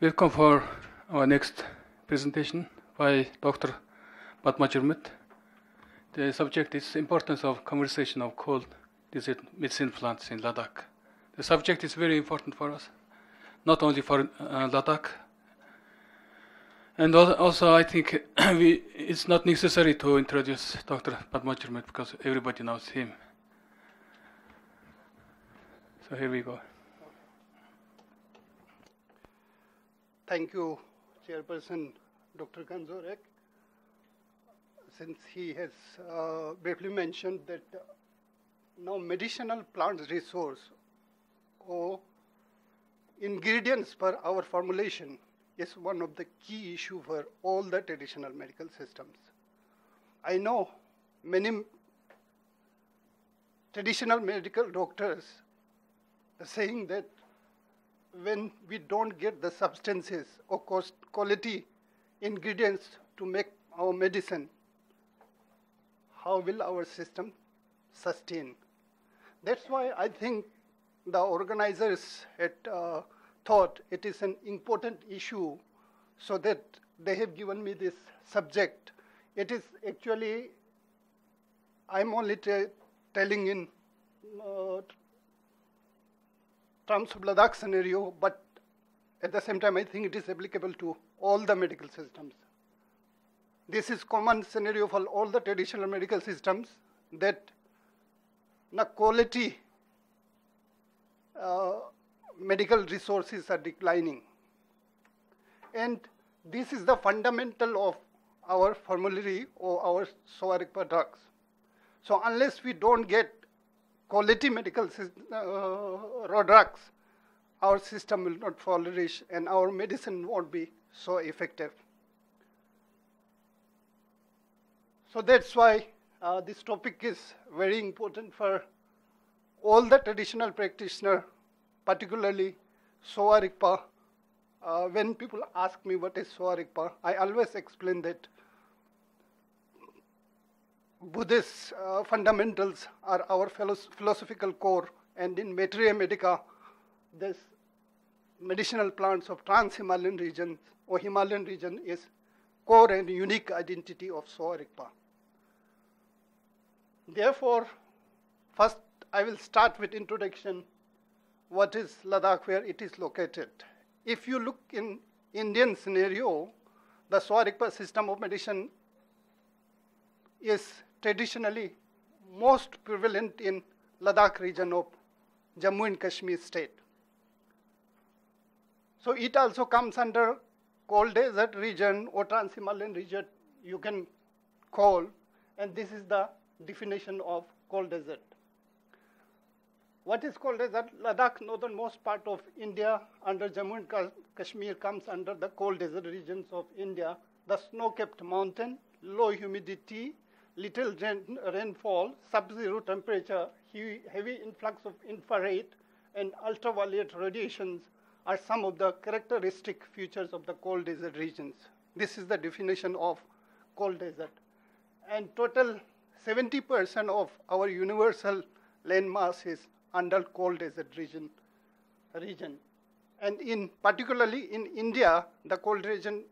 Welcome for our next presentation by Dr. Padma Gurmet. The subject is importance of conservation of cold desert medicinal plants in Ladakh. The subject is very important for us, not only for Ladakh. And also I think it's not necessary to introduce Dr. Padma Gurmet because everybody knows him. So here we go. Thank you, Chairperson Dr. Kanzorek. Since he has briefly mentioned that now medicinal plants resource or ingredients for our formulation is one of the key issue for all the traditional medical systems. I know many traditional medical doctors are saying that when we don't get the substances or quality ingredients to make our medicine, how will our system sustain? That's why I think the organizers had thought it is an important issue, so that they have given me this subject. It is actually, I'm only telling in terms of Ladakh scenario, but at the same time, I think it is applicable to all the medical systems. This is common scenario for all the traditional medical systems, that the quality medical resources are declining. And this is the fundamental of our formulary or our Soarikpa drugs. So unless we don't get quality medical raw drugs, our system will not flourish and our medicine won't be so effective. So that's why this topic is very important for all the traditional practitioners, particularly Soarikpa. When people ask me what is Soarikpa, I always explain that Buddhist fundamentals are our philosophical core, and in Materia Medica, this medicinal plants of Trans-Himalayan region or Himalayan region is core and unique identity of Soarikpa. Therefore, first I will start with introduction. What is Ladakh, where it is located? If you look in Indian scenario, the Soarikpa system of medicine is traditionally most prevalent in Ladakh region of Jammu and Kashmir state. So it also comes under cold desert region or Trans-Himalayan region, you can call, and this is the definition of cold desert. What is cold desert? Ladakh, northernmost part of India, under Jammu and Kashmir, comes under the cold desert regions of India. The snow-capped mountain, low humidity, little rainfall, sub-zero temperature, heavy influx of infrared and ultraviolet radiations are some of the characteristic features of the cold desert regions. This is the definition of cold desert. And total 70% of our universal land mass is under cold desert region. And particularly in India, the cold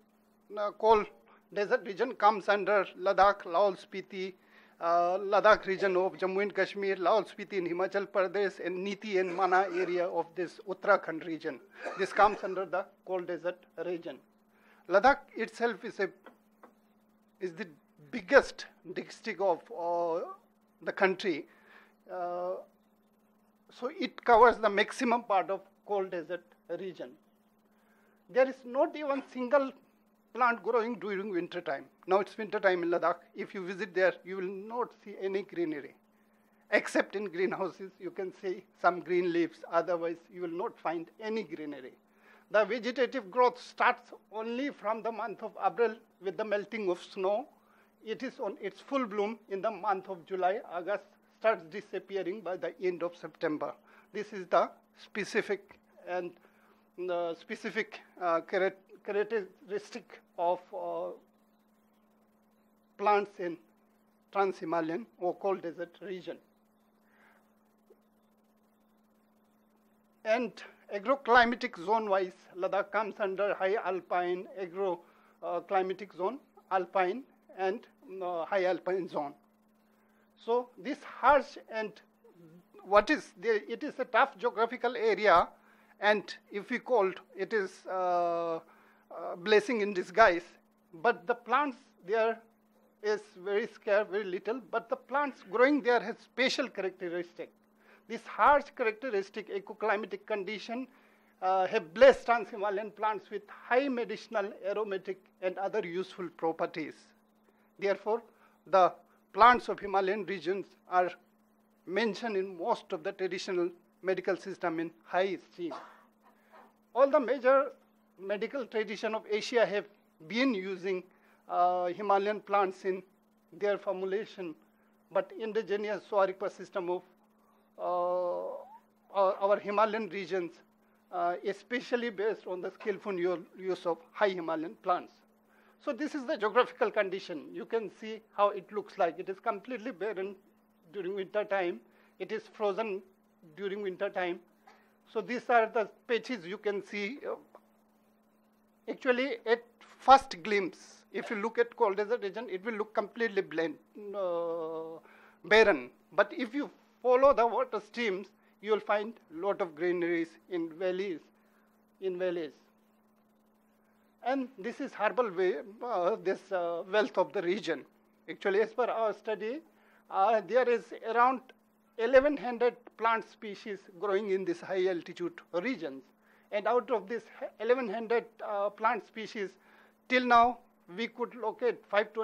desert region comes under Ladakh, Laol Spiti, Ladakh region of Jammu and Kashmir, Laol Spiti in Himachal Pradesh, and Niti and Mana area of this Uttarakhand region. This comes under the cold desert region. Ladakh itself is the biggest district of the country. So it covers the maximum part of cold desert region. There is not even single plant growing during winter time. Now it's winter time in Ladakh. If you visit there, you will not see any greenery. Except in greenhouses, you can see some green leaves. Otherwise, you will not find any greenery. The vegetative growth starts only from the month of April with the melting of snow. It is on its full bloom in the month of July. August starts disappearing by the end of September. This is the specific and characteristic of plants in Trans-Himalayan or cold desert region. And agroclimatic zone-wise, Ladakh comes under high alpine, agroclimatic zone, alpine, and high alpine zone. So this harsh and it is a tough geographical area, and if we called, it is blessing in disguise. But the plants there is very scarce, very little, but the plants growing there has special characteristic. This harsh characteristic ecoclimatic condition have blessed trans-Himalayan plants with high medicinal, aromatic, and other useful properties. Therefore, the plants of Himalayan regions are mentioned in most of the traditional medical system in high esteem. All the major medical tradition of Asia have been using Himalayan plants in their formulation, but indigenous Soaripa system of our Himalayan regions, especially based on the skillful use of high Himalayan plants. So this is the geographical condition. You can see how it looks like. It is completely barren during winter time. It is frozen during winter time. So these are the patches you can see. Actually, at first glimpse, if you look at cold desert region, it will look completely barren. But if you follow the water streams, you will find a lot of greeneries in valleys. And this is herbal wealth of the region. Actually, as per our study, there is around 1,100 plant species growing in this high altitude regions. And out of this 1,100 plant species, till now, we could locate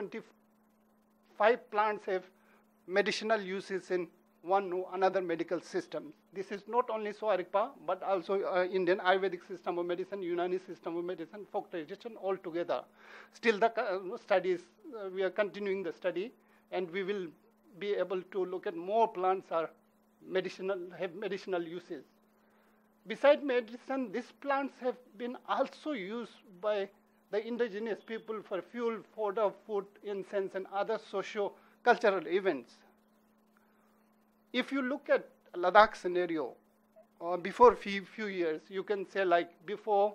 525 plants have medicinal uses in one or another medical system. This is not only Soaripa, but also Indian Ayurvedic system of medicine, Unani system of medicine, folk tradition altogether. Still the studies, we are continuing the study, and we will be able to look at more plants have medicinal uses. Besides medicine, these plants have been also used by the indigenous people for fuel, fodder, food, incense, and other socio-cultural events. If you look at Ladakh scenario, before few years, you can say like before,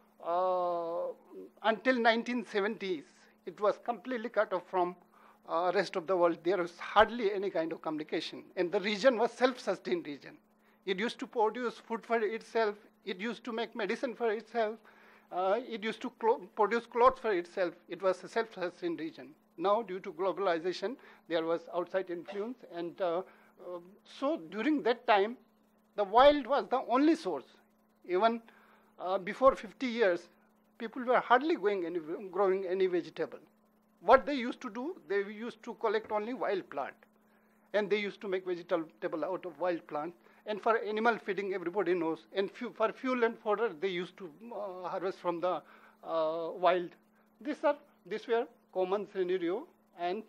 until 1970s, it was completely cut off from rest of the world. There was hardly any kind of communication. And the region was self-sustained region. It used to produce food for itself. It used to make medicine for itself. It used to produce clothes for itself. It was a self-sustained region. Now, due to globalization, there was outside influence. And so during that time, the wild was the only source. Even before 50 years, people were hardly growing any vegetable. What they used to do, they used to collect only wild plant. And they used to make vegetable out of wild plants. And for animal feeding, everybody knows. And for fuel and fodder, they used to harvest from the wild. These were common scenario. And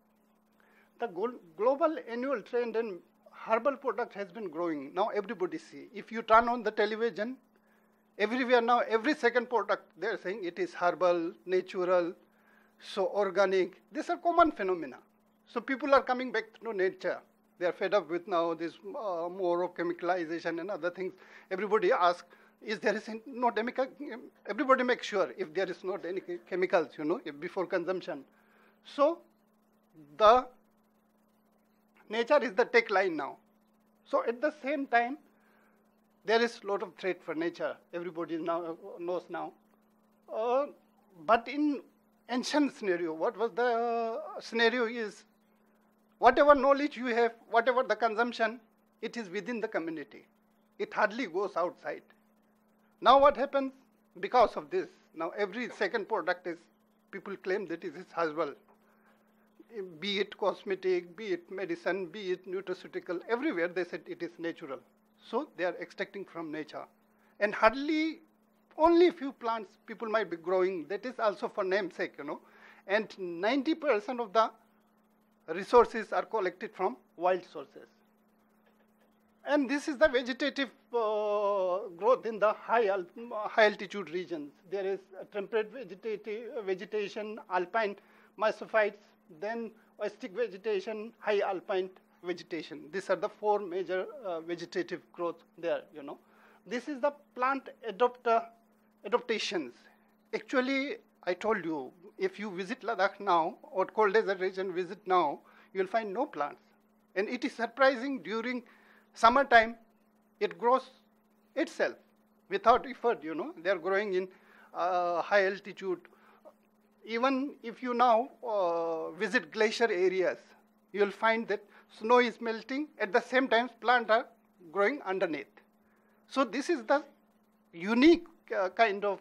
the global annual trend in herbal product has been growing. Now everybody see. If you turn on the television, everywhere now, every second product, they're saying it is herbal, natural, so organic. These are common phenomena. So people are coming back to nature. They are fed up with now this more of chemicalization and other things. everybody asks, is there not any, everybody makes sure if there is not any chemicals, before consumption. So the nature is the tech line now. So at the same time, there is a lot of threat for nature. Everybody knows now. But in ancient scenario, what was the scenario is, whatever knowledge you have, whatever the consumption, it is within the community. It hardly goes outside. Now what happens? Because of this, now every second product is, people claim that it is herbal. Be it cosmetic, be it medicine, be it nutraceutical, everywhere they said it is natural. So they are extracting from nature. And hardly, only few plants people might be growing, that is also for namesake, And 90% of the resources are collected from wild sources. And this is the vegetative growth in the high altitude regions. There is temperate vegetation, alpine mesophytes, then oastic vegetation, high alpine vegetation. These are the four major vegetative growth there, This is the plant adaptations. Actually, I told you, if you visit Ladakh now, or cold desert region visit now, you will find no plants. And it is surprising, during summertime, it grows itself without effort, They are growing in high altitude. Even if you now visit glacier areas, you will find that snow is melting. At the same time, plants are growing underneath. So this is the unique kind of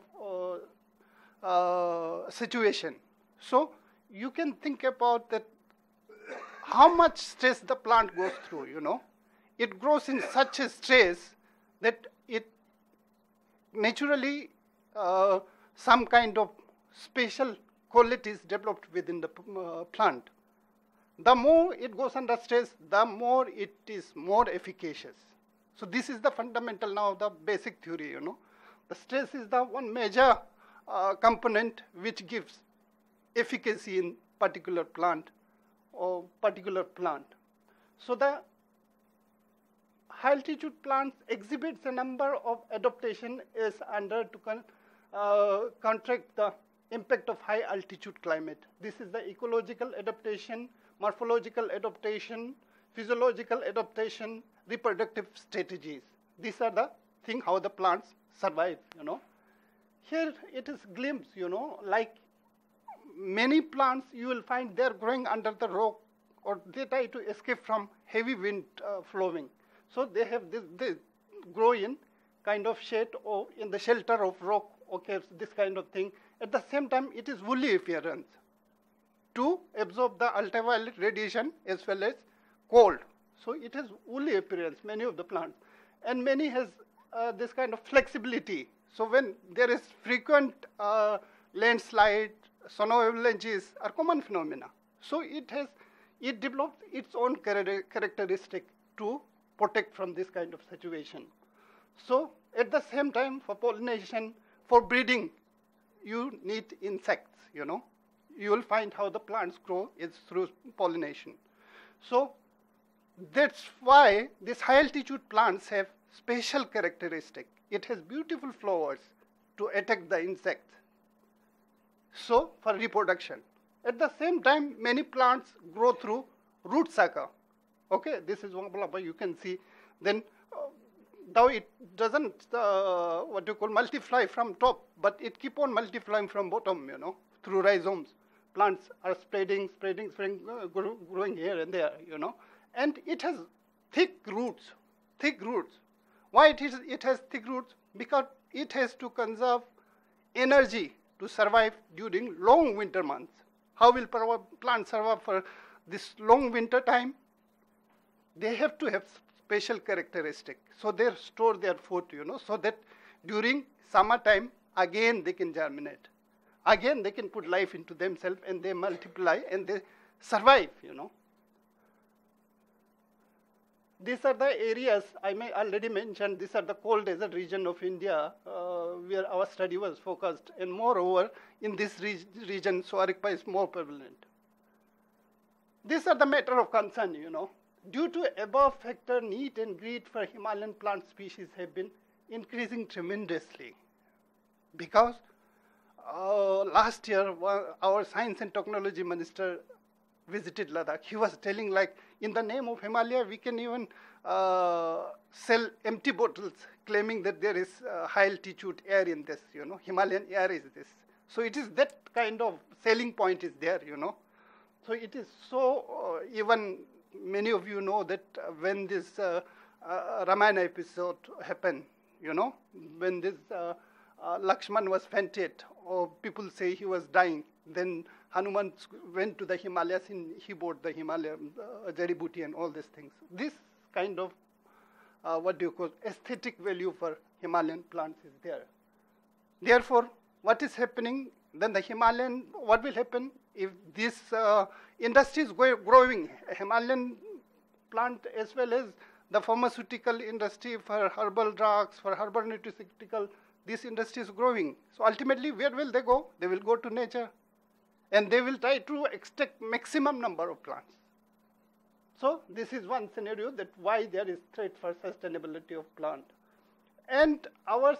situation. So you can think about that, how much stress the plant goes through, It grows in such a stress that it naturally some kind of special qualities developed within the plant. The more it goes under stress, the more it is more efficacious. So this is the fundamental now, the basic theory, The stress is the one major component which gives efficacy in particular plant or particular plant. So the high altitude plants exhibits a number of adaptation is under to counteract the impact of high altitude climate. This is the ecological adaptation, morphological adaptation, physiological adaptation, reproductive strategies. These are the thing how the plants survive, Here it is glimpse, like many plants you will find they are growing under the rock, or they try to escape from heavy wind flowing. So they grow in kind of shade or in the shelter of rock or caves, this kind of thing. At the same time, it is woolly appearance to absorb the ultraviolet radiation as well as cold. So it has woolly appearance, many of the plants. And many has this kind of flexibility. So when there is frequent landslide, snow avalanches are common phenomena. So it develops its own characteristic to protect from this kind of situation. So at the same time, for pollination, for breeding, you need insects, You will find how the plants grow is through pollination. So that's why these high altitude plants have special characteristic. It has beautiful flowers to attack the insects. So for reproduction. At the same time, many plants grow through root sucker. Okay, this is one example you can see. Then though it doesn't multiply from top, but it keep on multiplying from bottom, through rhizomes. Plants are spreading, growing here and there, And it has thick roots. Why it has thick roots? Because it has to conserve energy to survive during long winter months. How will plants survive for this long winter time? They have to have special characteristic. So they store their food, so that during summertime, again they can germinate. Again they can put life into themselves and they multiply and they survive, These are the areas I may already mentioned. These are the cold desert region of India where our study was focused. And moreover, in this region, Soarikpa is more prevalent. These are the matter of concern, Due to above factor, need and greed for Himalayan plant species have been increasing tremendously. Because last year, our science and technology minister visited Ladakh. He was telling, like, in the name of Himalaya, we can even sell empty bottles, claiming that there is high altitude air in this, Himalayan air is this. So it is that kind of selling point is there, So it is so, even many of you know that when this Ramayana episode happened, when this Lakshman was fainted, or people say he was dying, then Hanuman went to the Himalayas and he bought the Himalayan Jari-Buti and all these things. This kind of, aesthetic value for Himalayan plants is there. Therefore, what is happening, then the Himalayan, what will happen if this industry is growing, Himalayan plant as well as the pharmaceutical industry for herbal drugs, for herbal nutraceutical, this industry is growing. So ultimately, where will they go? They will go to nature. And they will try to extract maximum number of plants. So this is one scenario that why there is threat for sustainability of plant. And ours,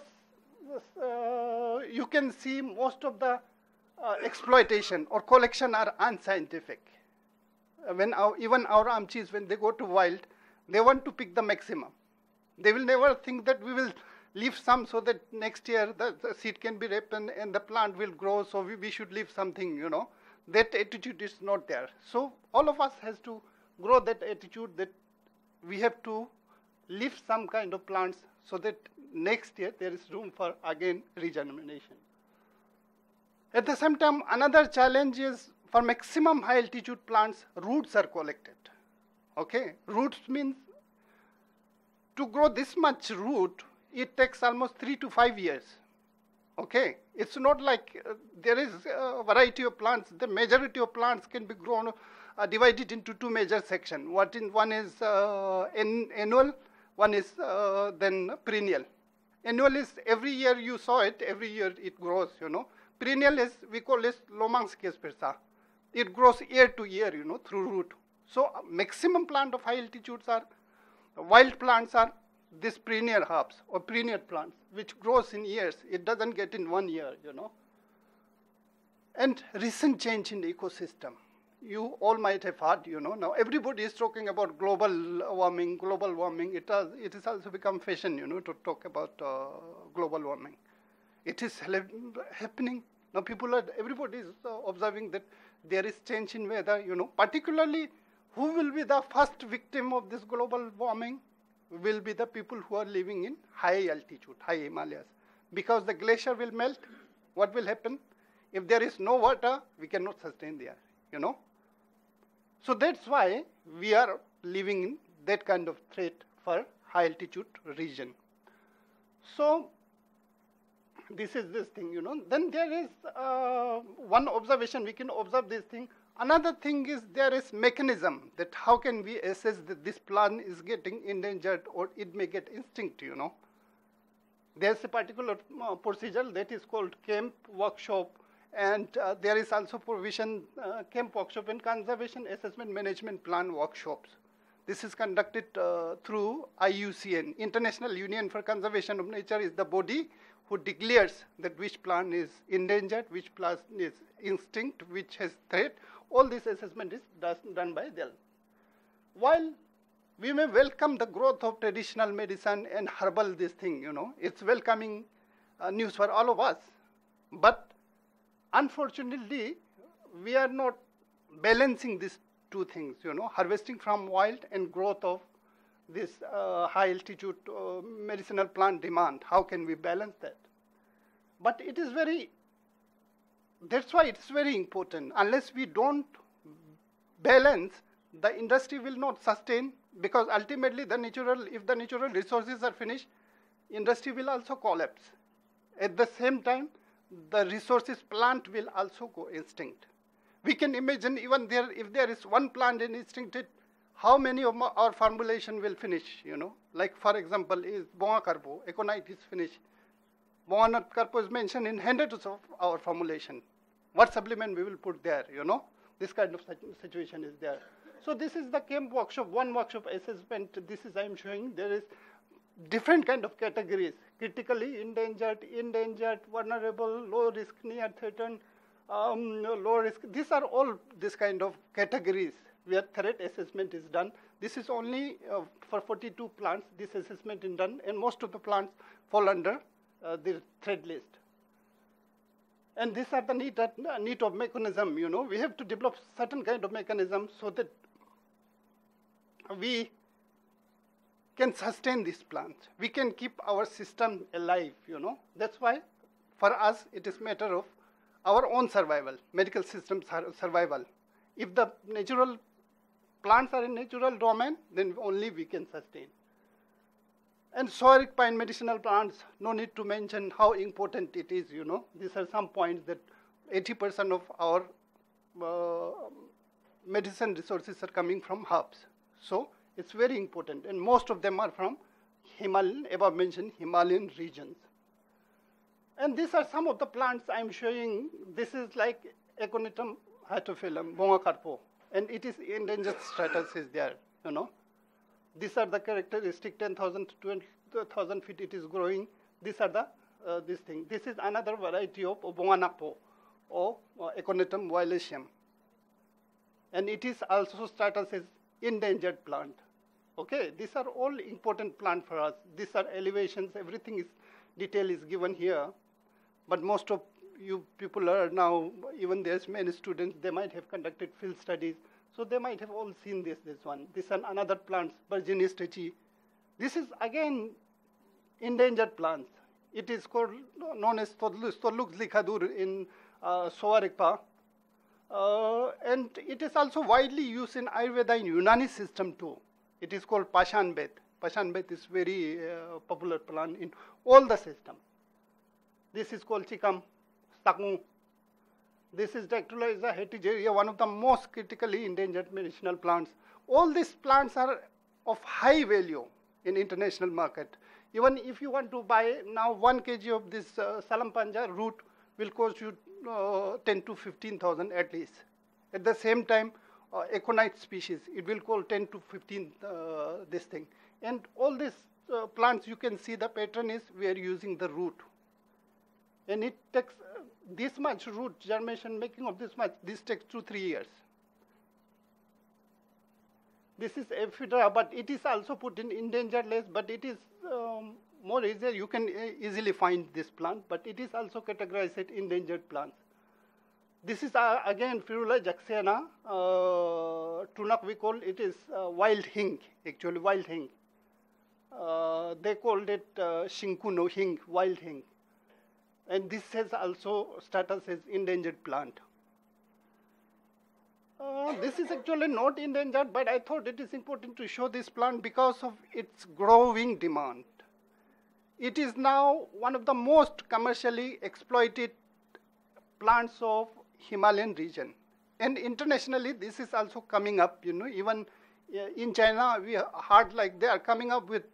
you can see most of the exploitation or collection are unscientific. When even our amchis, when they go to wild, they want to pick the maximum. They will never think that we will leave some so that next year the seed can be ripened and the plant will grow, so we should leave something, you know. That attitude is not there. So all of us has to grow that attitude that we have to leave some kind of plants so that next year there is room for again regeneration. At the same time, another challenge is for maximum high altitude plants, roots are collected. Okay, roots means to grow this much root, it takes almost 3 to 5 years. Okay, it's not like there is a variety of plants. The majority of plants can be grown, divided into two major sections. One is annual, one is then perennial. Annual is every year you saw it, every year it grows, you know. Perennial is, we call this Lomanskias persa. It grows year to year, you know, through root. So maximum plant of high altitudes are, wild plants are these perennial herbs or perennial plants, which grows in years. It doesn't get in 1 year, you know. And recent change in the ecosystem. You all might have heard, you know, now everybody is talking about global warming. It has also become fashion, you know, to talk about global warming. It is happening. Now everybody is observing that there is change in weather, you know, particularly who will be the first victim of this global warming will be the people who are living in high altitude, high Himalayas. Because the glacier will melt, what will happen? If there is no water, we cannot sustain there, you know. So that's why we are living in that kind of threat for high altitude region. So this is this thing, you know. Then there is one observation, we can observe this thing. Another thing is there is mechanism that how can we assess that this plant is getting endangered or it may get extinct, you know. There's a particular procedure that is called camp workshop, and there is also provision camp workshop and conservation assessment management plan workshops. This is conducted through IUCN, International Union for Conservation of Nature, is the body who declares that which plant is endangered, which plant is extinct, which has threat. All this assessment is done by them. While we may welcome the growth of traditional medicine and herbal this thing, you know, it's welcoming news for all of us. But unfortunately, we are not balancing these two things, you know, harvesting from wild and growth of this high altitude medicinal plant demand. How can we balance that? But it is that's why it's very important. Unless we don't balance, the industry will not sustain, because ultimately if the natural resources are finished, industry will also collapse. At the same time, the resources plant will also go extinct. We can imagine even if there is one plant in extincted, how many of our formulation will finish, you know. Like for example, is Bonga Carpo, Econite is finished. Bonga Carpo is mentioned in hundreds of our formulation. What supplement we will put there, you know. This kind of situation is there. So this is the camp workshop, one workshop assessment. This is I am showing. There is different kind of categories: critically endangered, vulnerable, low risk, near threatened, low risk. These are all this kind of categories where threat assessment is done. This is only for 42 plants. This assessment is done, and most of the plants fall under the threat list. And these are the need of mechanism, you know. We have to develop certain kind of mechanism so that we can sustain these plants. We can keep our system alive, you know. That's why for us it is matter of our own survival, medical system survival. If the natural plants are in natural domain, then only we can sustain. And soaric pine medicinal plants, no need to mention how important it is, you know. These are some points that 80% of our medicine resources are coming from herbs. So it's very important, and most of them are from Himalayan, above mentioned Himalayan regions. And these are some of the plants I'm showing. This is like Aconitum hyatophyllum, Bonga Carpo, and it is endangered status is there, you know. These are the characteristic 10,000 to 20,000 feet it is growing. These are the this thing. This is another variety of Oboanapo or Echinotum violacum. And it is also status as endangered plant. Okay, these are all important plant for us. These are elevations, everything is, detail is given here. But most of you people are now, even there's many students, they might have conducted field studies. So they might have all seen this one. This is another plant, Virginia stretchy. This is again endangered plants. It is called, known as Tolux likhadur in Soarikpa. And it is also widely used in Ayurveda in Unani system too. It is called Pashanbet. Pashanbet is very popular plant in all the system. This is called Chikam, Stakmu. This is Dactyloiza hetigeria, one of the most critically endangered medicinal plants. All these plants are of high value in international market. Even if you want to buy now 1 kg of this salampanja root will cost you 10 to 15,000 at least. At the same time, aconite species, it will cost 10 to 15 this thing. And all these plants, you can see the pattern is we are using the root. And it takes this much root germination, making of this much, this takes 2 to 3 years. This is ephedra, but it is also put in endangered list, but it is more easier. You can easily find this plant, but it is also categorized as endangered plants. This is again Firula jacksana. Tunak we call it is wild hing, actually wild hing. They called it Shinkuno hing, wild hing. And this has also status as endangered plant. This is actually not endangered, but I thought it is important to show this plant because of its growing demand. It is now one of the most commercially exploited plants of Himalayan region. And internationally, this is also coming up, you know, even in China, we heard like they are coming up with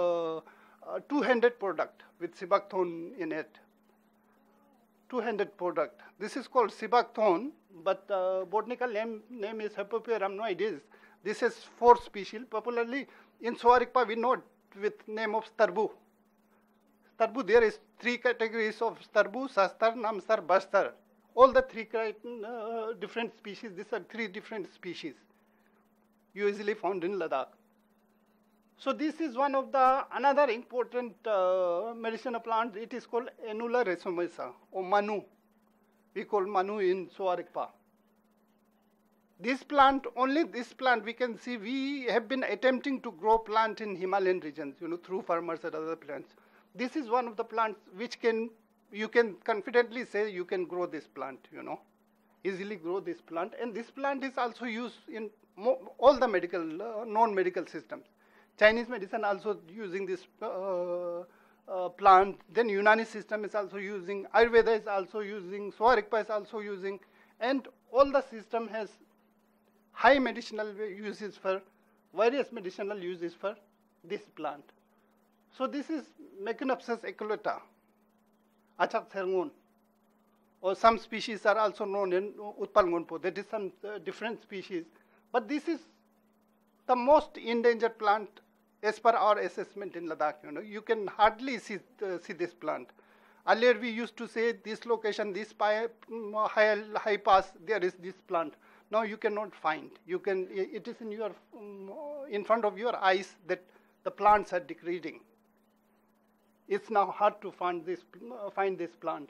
200 product with Sibakthon in it. 200 product. This is called Sibakthon, but botanical name is Hypopaeum rhamnoides. This is 4 species. Popularly in Soarikpa, we know it with name of Starbu. Starbu, there is 3 categories of Starbu, Sastar, Namsar, Bastar. All the 3 different species, these are 3 different species usually found in Ladakh. So this is one of the another important medicinal plant. It is called Annular resomesa or Manu. We call Manu in Soarikpa. This plant, only this plant we can see, we have been attempting to grow plant in Himalayan regions, you know, through farmers and other plants. This is one of the plants which you can confidently say you can grow this plant, you know, easily grow this plant. And this plant is also used in all the medical, non-medical systems. Chinese medicine also using this plant. Then Unani system is also using. Ayurveda is also using. Soarikpa is also using. And all the system has high medicinal uses for, various medicinal uses for this plant. So this is Mechinopsis eculata, Achak Therngon. Or some species are also known in Utpalngonpo. That is some different species. But this is the most endangered plant as per our assessment in Ladakh. You know, you can hardly see this plant. Earlier we used to say this location, this high pass, there is this plant. Now you cannot find. You can. It is in your in front of your eyes that the plants are degrading. It's now hard to find this plant.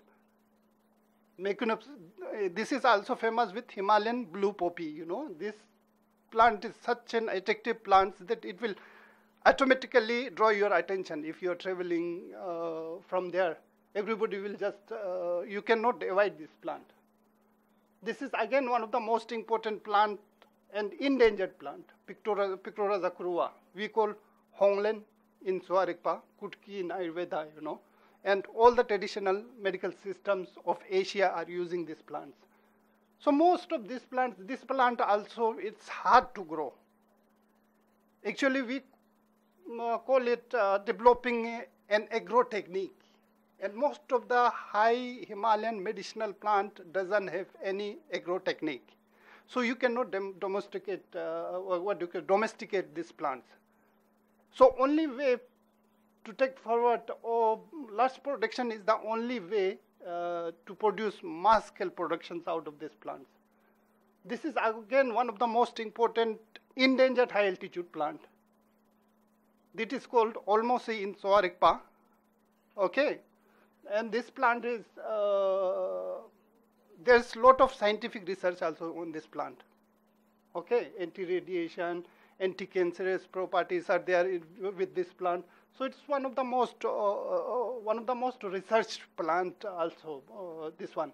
This is also famous with Himalayan blue poppy. You know, this plant is such an attractive plant that it will automatically draw your attention if you are traveling from there. Everybody will just, you cannot avoid this plant. This is again one of the most important plant and endangered plant, Pictora zacrua. We call Honglen in Soarikpa, Kutki in Ayurveda, you know. And all the traditional medical systems of Asia are using these plants. So most of these plants, this plant also, it's hard to grow. Actually, we call it developing an agro technique. And most of the high Himalayan medicinal plant doesn't have any agro technique. So you cannot domesticate these plants. So only way to take forward large production is the only way to produce mass scale productions out of these plants. This is again one of the most important endangered high altitude plant. It is called Olmosi in Soarikpa. Okay, and this plant is there's a lot of scientific research also on this plant. Okay, anti-radiation, anti-cancerous properties are there with this plant. So it's one of the most researched plant also. This one.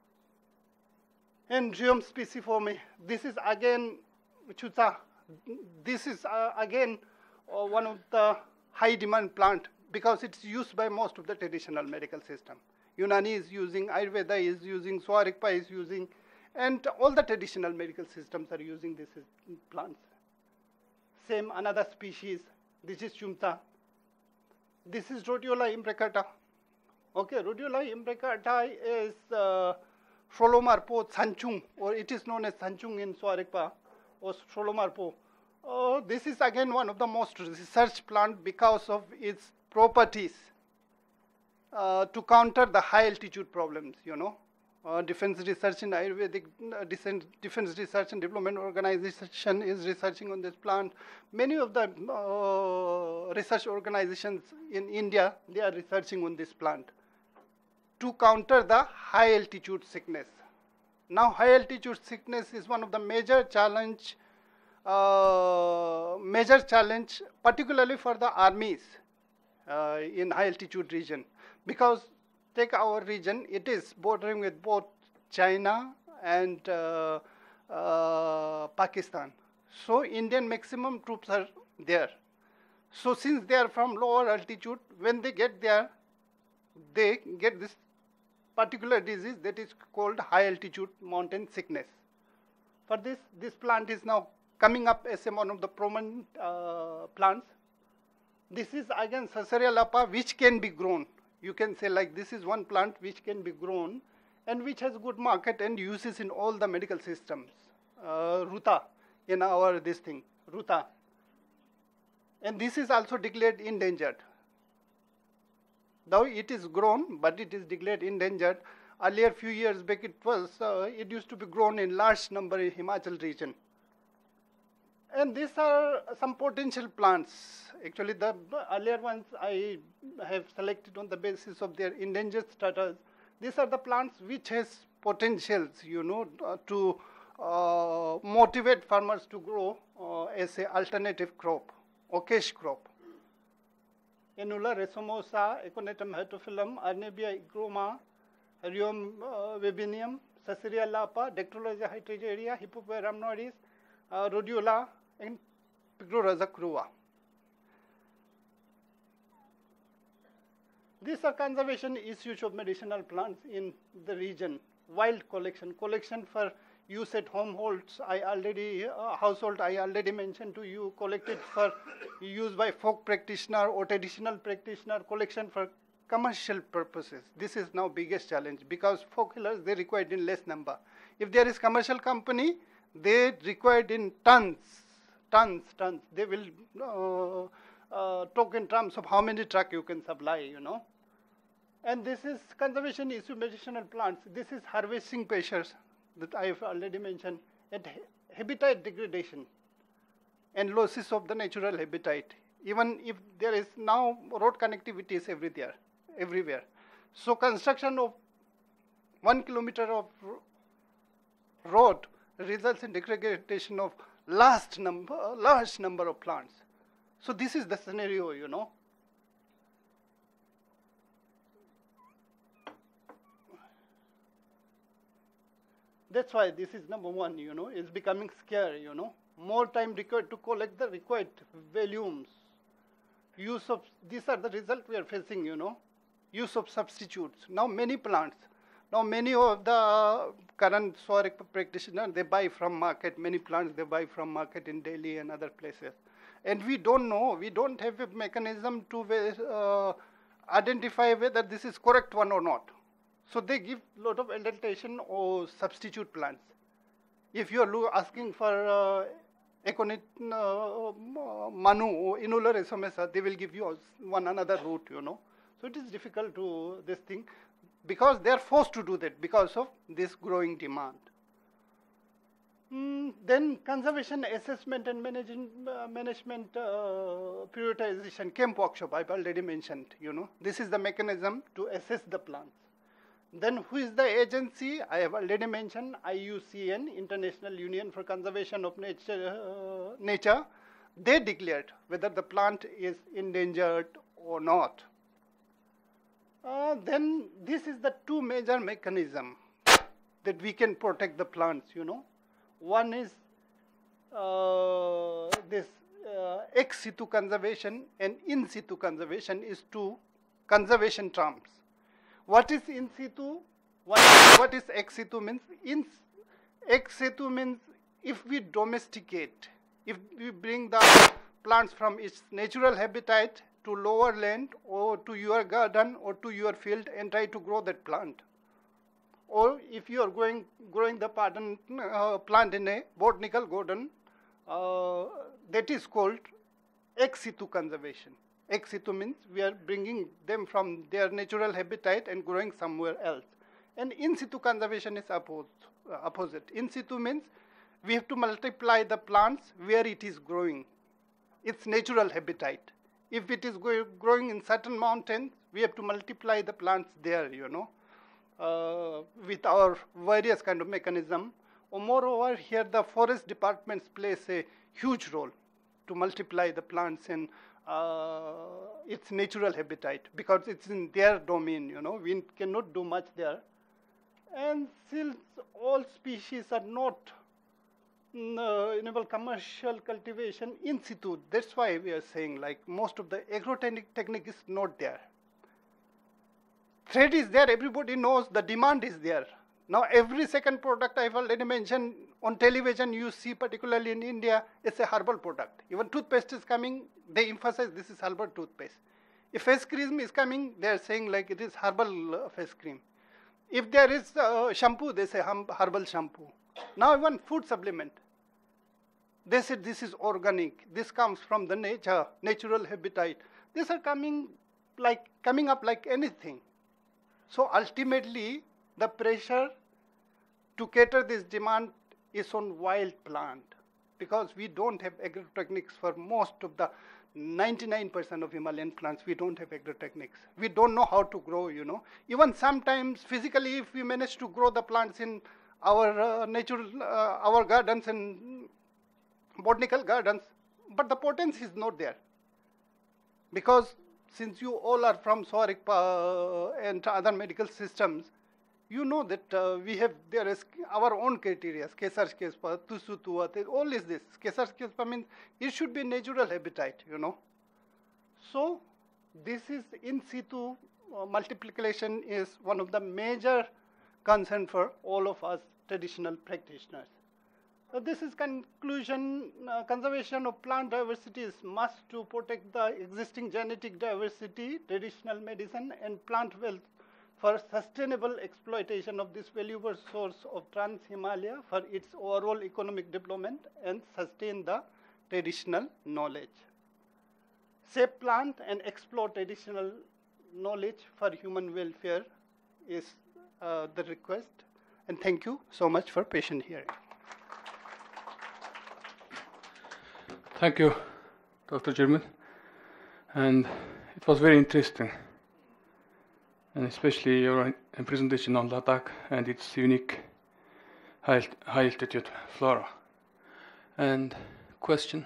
And Rheum specififorme. This is again Chucha. This is again one of the high demand plant because it's used by most of the traditional medical system. Unani is using, Ayurveda is using, Soarikpa is using, and all the traditional medical systems are using these plants. Same another species. This is Chumta. This is Rhodiola imbricata. Okay, Rhodiola imbricata is Sholomarpo Sanchung, or it is known as Sanchung in Soarikpa, or Sholomarpo. This is again one of the most researched plant because of its properties to counter the high altitude problems, you know. Defense Research in Ayurvedic, Defense Research and Development Organization is researching on this plant. Many of the research organizations in India, they are researching on this plant to counter the high altitude sickness. Now, high altitude sickness is one of the major challenge, particularly for the armies in high altitude region, because take our region, it is bordering with both China and Pakistan. So Indian maximum troops are there. So since they are from lower altitude, when they get there, they get this particular disease that is called high altitude mountain sickness. For this plant is now coming up as one of the prominent plants. This is again Sasaria lapa, which can be grown. You can say like this is one plant which can be grown and which has good market and uses in all the medical systems. Ruta in our Ruta. And this is also declared endangered. Though it is grown, but it is declared endangered. Earlier, few years back, it used to be grown in large number in Himachal region. And these are some potential plants. Actually, the earlier ones I have selected on the basis of their endangered status. These are the plants which has potentials, you know, to motivate farmers to grow as an alternative crop, or cash crop. Enula resomosa, Econetum heterophyllum, Arnebia igroma, Rheum webinium, Sasaria lapa, Dactylosia hydrangea, Hippopea rhamnoides, Rhodiola, and Pygorosa crua. These are conservation issues of medicinal plants in the region. Wild collection for use at household I already mentioned to you, collected for use by folk practitioner or traditional practitioner, collection for commercial purposes. This is now biggest challenge because folk healers, they required in less number. If there is commercial company, they required in tons. They will talk in terms of how many truck you can supply, you know. And this is conservation issue medicinal plants. This is harvesting pressures that I have already mentioned, and habitat degradation and losses of the natural habitat. Even if there is now road connectivity is everywhere. So construction of 1 kilometer of road results in degradation of large number of plants. So this is the scenario, you know. That's why this is number one, you know, it's becoming scarce, you know. More time required to collect the required volumes. Use of, these are the results we are facing, you know. Use of substitutes. Now many plants, now many of the current soaric practitioners, they buy from market, many plants they buy from market in Delhi and other places. And we don't know, we don't have a mechanism to identify whether this is correct one or not. So they give a lot of adaptation or substitute plants. If you are asking for Econit Manu, Inular Esomesa, they will give you one another route, you know. So it is difficult to this thing because they are forced to do that because of this growing demand. Then conservation assessment and management prioritization camp workshop I've already mentioned, you know. This is the mechanism to assess the plants. Then who is the agency? I have already mentioned IUCN, International Union for Conservation of Nature. They declared whether the plant is endangered or not. Then this is the two major mechanisms that we can protect the plants, you know. One is this ex situ conservation, and in situ conservation is two conservation terms. What is in situ? What is ex situ means? Ex situ means if we domesticate, if we bring the plants from its natural habitat to lower land or to your garden or to your field and try to grow that plant. Or if you are growing the plant in a botanical garden, that is called ex situ conservation. Ex situ means we are bringing them from their natural habitat and growing somewhere else. And in situ conservation is opposite. In situ means we have to multiply the plants where it is growing, its natural habitat. If it is growing in certain mountains, we have to multiply the plants there, you know. With our various kind of mechanism. Or moreover, here the forest departments plays a huge role to multiply the plants in its natural habitat because it's in their domain, you know. We cannot do much there. And since all species are not enable commercial cultivation in situ, that's why we are saying like most of the agrotechnic technique is not there. Trade is there, everybody knows the demand is there. Now every second product I've already mentioned on television you see, particularly in India, it's a herbal product. Even toothpaste is coming, they emphasize this is herbal toothpaste. If face cream is coming, they are saying like it is herbal face cream. If there is shampoo, they say herbal shampoo. Now even food supplement, they said this is organic, this comes from the nature, natural habitat. These are coming up like anything. So ultimately, the pressure to cater this demand is on wild plant because we don't have agrotechnics for most of the 99% of Himalayan plants. We don't have agrotechnics. We don't know how to grow, you know. Even sometimes physically, if we manage to grow the plants in our our gardens and botanical gardens, but the potency is not there because since you all are from SOARIC and other medical systems, you know that there is our own criteria. Kesar Kespa, Tusu Tua, all is this. Kesar Kespa means it should be natural habitat, you know. So this is in situ multiplication is one of the major concern for all of us traditional practitioners. So this is conclusion. Conservation of plant diversity is must to protect the existing genetic diversity, traditional medicine, and plant wealth for sustainable exploitation of this valuable source of Trans-Himalaya for its overall economic development and sustain the traditional knowledge. Save plant and explore traditional knowledge for human welfare is the request. And thank you so much for patient hearing. Thank you, Dr. Gurmet. And it was very interesting, and especially your presentation on Ladakh and its unique high altitude flora. And question?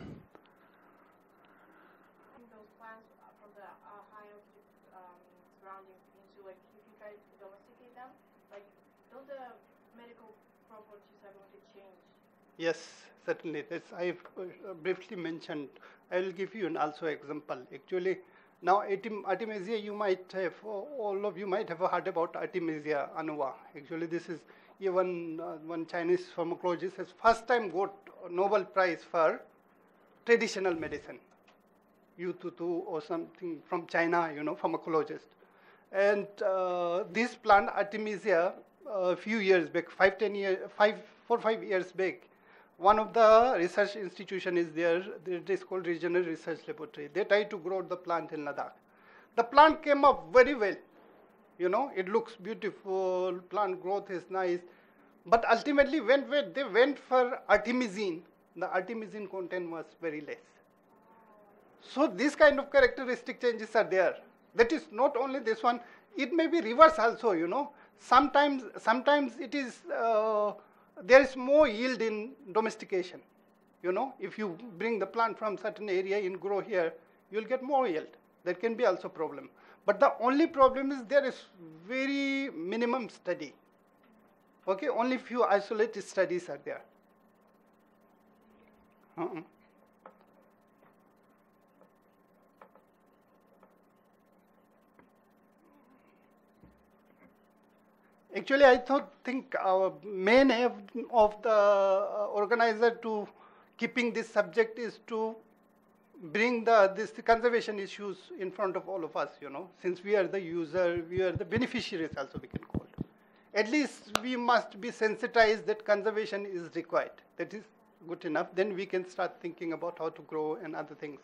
Those plants from the high altitude surrounding peninsula, like if you try to domesticate them, like don't the medical properties are going to change? Yes, certainly. This I've briefly mentioned. I will give you an also example. Actually, now Artemisia, you might have, all of you might have heard about Artemisia annua. Actually, this is even one Chinese pharmacologist has first time got a Nobel Prize for traditional medicine. Yu Tutu or something from China, you know, pharmacologist. And this plant Artemisia, a few years back, 4 or 5 years back, one of the research institution is there. It is called Regional Research Laboratory. They tried to grow the plant in Ladakh. The plant came up very well. You know, it looks beautiful, plant growth is nice. But ultimately, when they went for artemisinin, the artemisinin content was very less. So these kind of characteristic changes are there. That is not only this one, it may be reverse also, you know. Sometimes it is, there is more yield in domestication. You know, if you bring the plant from certain area and grow here, you'll get more yield. That can be also problem. But the only problem is there is very minimum study. Okay, only few isolated studies are there. Actually, I think our main aim of the organizer to keeping this subject is to bring the conservation issues in front of all of us, you know. Since we are the user, we are the beneficiaries also, we can call it. At least we must be sensitized that conservation is required. That is good enough. Then we can start thinking about how to grow and other things.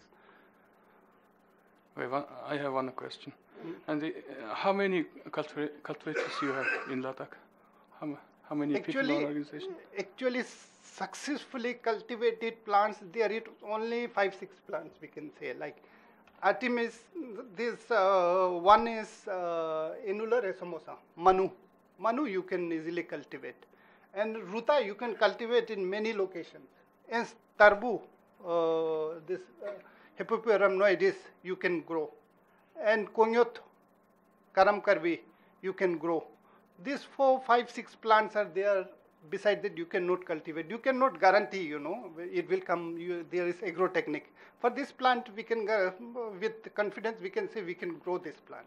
I have one question. And how many cultivators you have in Ladakh? How many people or organizations? Actually, successfully cultivated plants, there is only 5-6 plants, we can say. Like Artemis, this one is Inula resomosa, Manu. Manu you can easily cultivate. And Ruta you can cultivate in many locations. And Tarbu, this Hippopoerum noidis, you can grow. And Konyot, Karamkarvi, you can grow. These 4, 5, 6 plants are there. Beside that, you cannot cultivate. You cannot guarantee, you know, it will come. There is agro technique. For this plant, we can, with confidence, we can say we can grow these plants.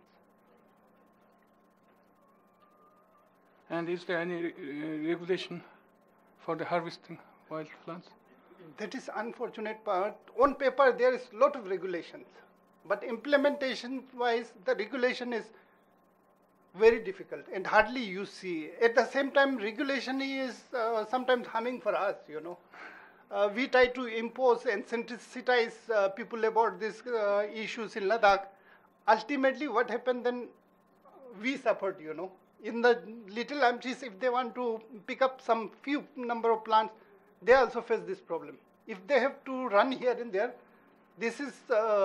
And is there any regulation for the harvesting wild plants? That is unfortunate part. On paper, there is a lot of regulations. But implementation-wise, the regulation is very difficult and hardly you see. At the same time, regulation is sometimes harming for us, you know. We try to impose and sensitize people about these issues in Ladakh. Ultimately, what happened then, we suffered, you know. In the little amchis, if they want to pick up some few number of plants, they also face this problem. If they have to run here and there, this is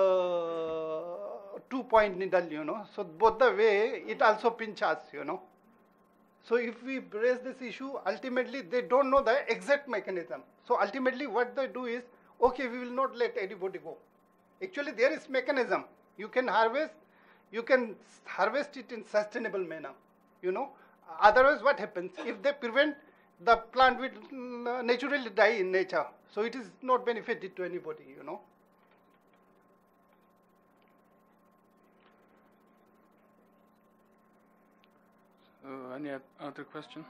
2-point needle, you know. So both the way, it also pinch us, you know. So if we raise this issue, ultimately they don't know the exact mechanism. So ultimately what they do is, okay, we will not let anybody go. Actually there is mechanism. You can harvest it in sustainable manner, you know. Otherwise what happens? If they prevent, the plant will naturally die in nature. So it is not benefited to anybody, you know. Any other question?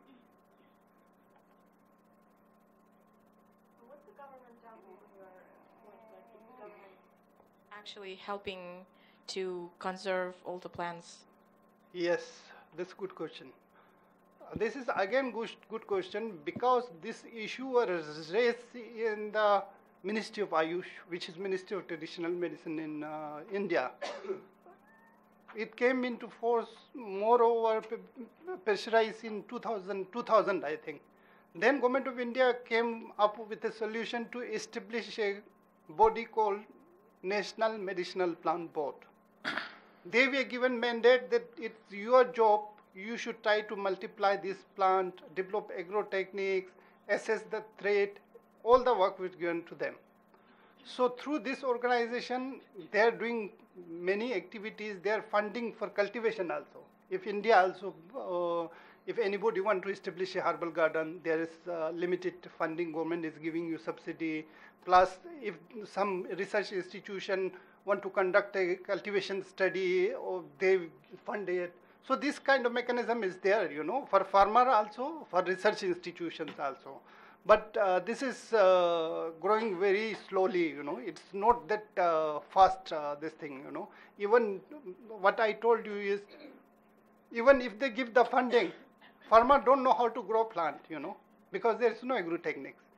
What's the government done in your like is the government actually helping to conserve all the plants? Yes, that's a good question. This is again good question because this issue was raised in the Ministry of Ayush, which is Ministry of Traditional Medicine in India. It came into force, moreover, pressurized in 2000, I think. Then Government of India came up with a solution to establish a body called National Medicinal Plant Board. They were given mandate that it's your job, you should try to multiply this plant, develop agro techniques, assess the threat, all the work was given to them. So through this organization, they are doing many activities. They are funding for cultivation also. If India also, if anybody want to establish a herbal garden, there is limited funding. Government is giving you subsidy. Plus, if some research institution want to conduct a cultivation study, or they fund it. So this kind of mechanism is there, you know, for farmer also, for research institutions also. But this is growing very slowly, you know. It's not that fast, this thing, you know. Even what I told you is, even if they give the funding, farmer don't know how to grow plant, you know, because there is no agro techniques.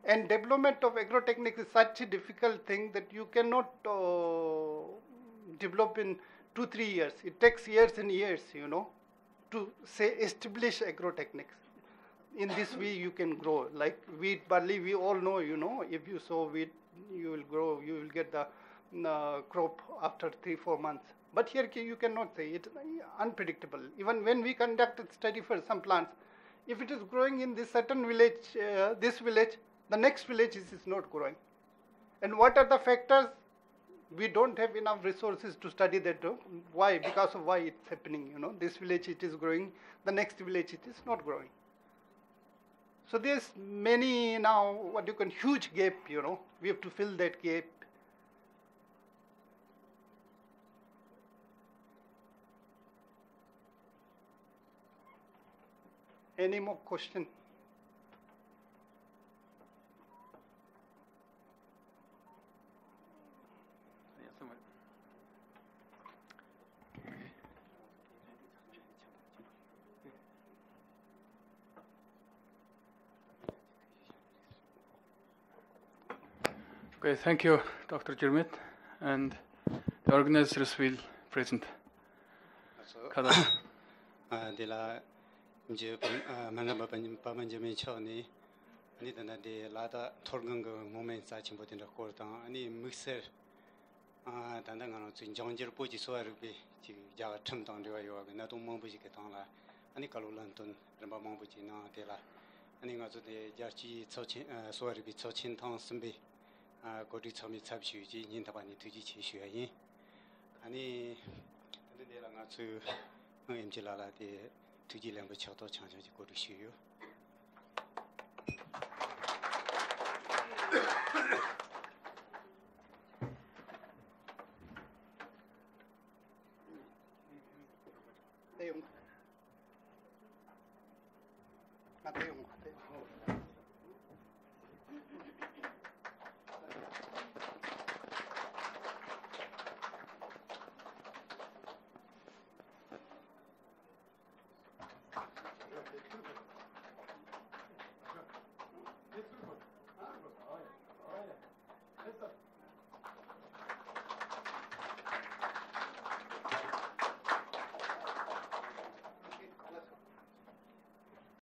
And development of agrotechnics is such a difficult thing that you cannot develop in 2-3 years. It takes years and years, to say establish agrotechnics. In this way you can grow. Like wheat, barley, we all know, if you sow wheat, you will grow, you will get the crop after 3-4 months. But here you cannot say, it's unpredictable. Even when we conducted study for some plants, if it is growing in this certain village, the next village is not growing. And what are the factors? We don't have enough resources to study that. Why? Because of why it's happening. This village it is growing, the next village it is not growing. So there's many now, huge gap, we have to fill that gap. Any more question? Okay, thank you, Dr. Gurmet, and the organizers will present. 이제 만나봐 빠만점에 처니 아니다나 데 라다 톨근거 몸에 쌓침보된다 거다 아니 믹서 단단한 진정지를 보지 소화르비 지 자가 첨당되어요 나도 멍부지게 당라 아니 칼로란톤 르바 멍부지 나데라 아니 가서데 자치 처친 소화르비 처친 당 선비 거기 처미 잡시지 인다바니 뒤지 치셔이 아니 근데랑 같이 임질라라데 두지랑 그 저도 장장지 고르시요. 내용.